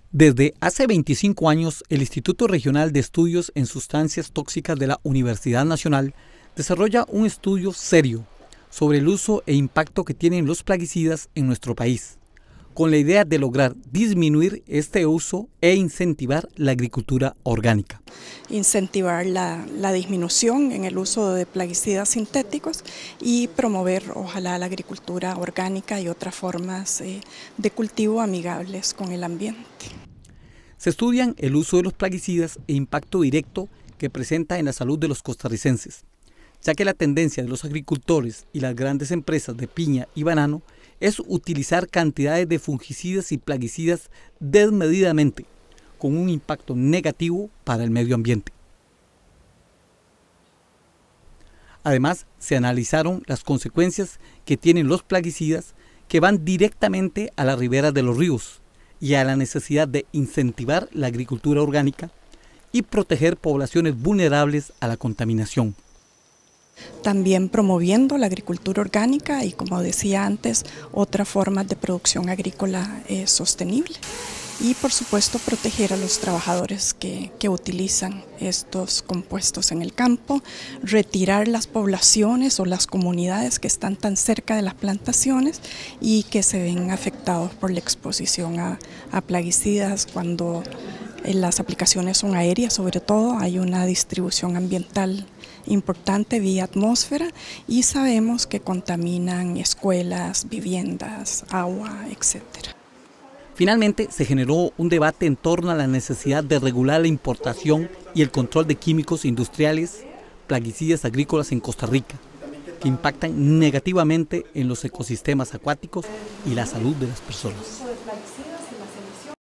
Desde hace 25 años, el Instituto Regional de Estudios en Sustancias Tóxicas de la Universidad Nacional desarrolla un estudio serio sobre el uso e impacto que tienen los plaguicidas en nuestro país, con la idea de lograr disminuir este uso e incentivar la agricultura orgánica. Incentivar la disminución en el uso de plaguicidas sintéticos y promover, ojalá, la agricultura orgánica y otras formas de cultivo amigables con el ambiente. Se estudian el uso de los plaguicidas e impacto directo que presenta en la salud de los costarricenses, ya que la tendencia de los agricultores y las grandes empresas de piña y banano es utilizar cantidades de fungicidas y plaguicidas desmedidamente, con un impacto negativo para el medio ambiente. Además, se analizaron las consecuencias que tienen los plaguicidas que van directamente a las riberas de los ríos y a la necesidad de incentivar la agricultura orgánica y proteger poblaciones vulnerables a la contaminación. También promoviendo la agricultura orgánica y, como decía antes, otras formas de producción agrícola sostenible. Y, por supuesto, proteger a los trabajadores que utilizan estos compuestos en el campo, retirar las poblaciones o las comunidades que están tan cerca de las plantaciones y que se ven afectados por la exposición a plaguicidas. Cuando las aplicaciones son aéreas, sobre todo, hay una distribución ambiental importante vía atmósfera y sabemos que contaminan escuelas, viviendas, agua, etc. Finalmente, se generó un debate en torno a la necesidad de regular la importación y el control de químicos industriales, plaguicidas agrícolas en Costa Rica, que impactan negativamente en los ecosistemas acuáticos y la salud de las personas.